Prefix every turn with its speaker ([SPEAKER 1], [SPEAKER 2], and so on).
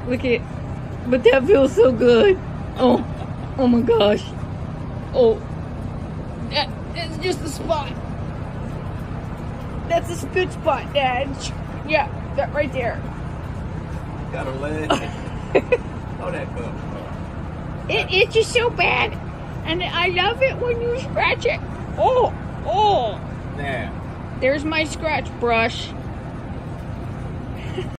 [SPEAKER 1] Look at, but that feels so good. Oh my gosh. Oh, that's just a spot. That's a good spot, Dad. Yeah, that right there.
[SPEAKER 2] Got a leg. Oh, that cup.
[SPEAKER 1] It itches so bad, and I love it when you scratch it. Oh.
[SPEAKER 2] Now.
[SPEAKER 1] There's my scratch brush.